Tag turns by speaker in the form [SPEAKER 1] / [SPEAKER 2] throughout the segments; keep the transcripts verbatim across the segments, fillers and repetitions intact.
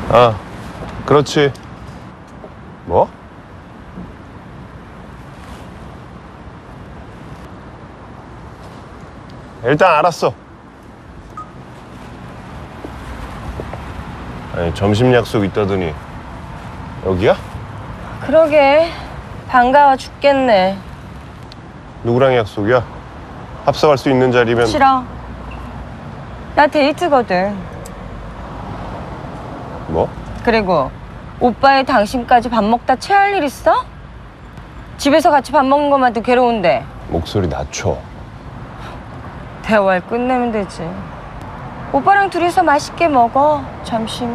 [SPEAKER 1] 아, 그렇지. 뭐? 일단 알았어. 아니, 점심 약속 있다더니 여기야?
[SPEAKER 2] 그러게 반가워 죽겠네.
[SPEAKER 1] 누구랑 약속이야? 합석할 수 있는 자리면.
[SPEAKER 2] 싫어. 나 데이트거든.
[SPEAKER 1] 뭐?
[SPEAKER 2] 그리고 오빠의 당신까지 밥 먹다 체할 일 있어? 집에서 같이 밥 먹는 것만도 괴로운데.
[SPEAKER 1] 목소리 낮춰.
[SPEAKER 2] 대화를 끝내면 되지. 오빠랑 둘이서 맛있게 먹어, 점심.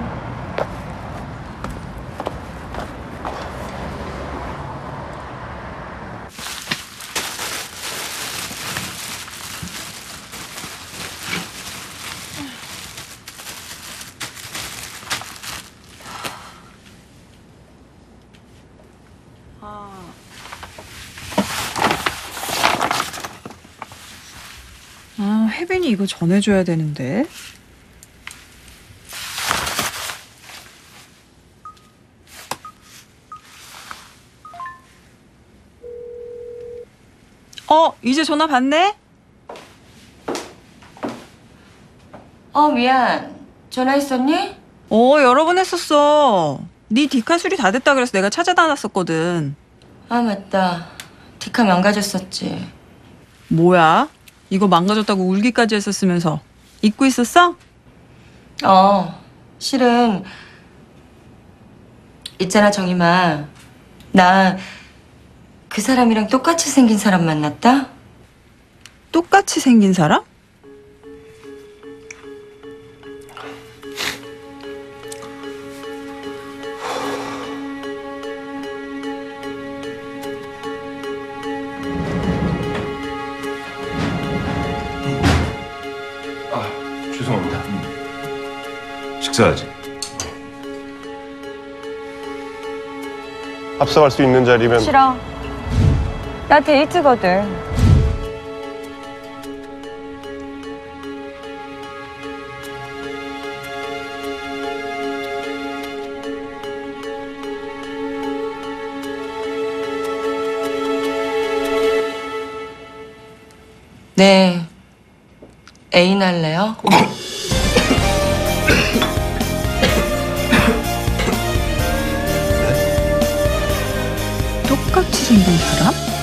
[SPEAKER 3] 아, 혜빈이 이거 전해줘야 되는데. 어, 이제 전화 받네?
[SPEAKER 2] 어, 미안. 전화했었니?
[SPEAKER 3] 어, 여러 번 했었어. 네 디카 수리 다 됐다 그래서 내가 찾아다 놨었거든.
[SPEAKER 2] 아, 맞다. 디카 망가졌었지.
[SPEAKER 3] 뭐야? 이거 망가졌다고 울기까지 했었으면서 잊고 있었어?
[SPEAKER 2] 어, 실은 있잖아, 정임아. 나 그 사람이랑 똑같이 생긴 사람 만났다?
[SPEAKER 3] 똑같이 생긴 사람?
[SPEAKER 1] 아, 죄송합니다.
[SPEAKER 4] 식사하지.
[SPEAKER 1] 합석할 수 있는 자리면.
[SPEAKER 2] 싫어. 나 데이트거든. 네. 애인 할래요?
[SPEAKER 3] 똑같이 생긴 사람?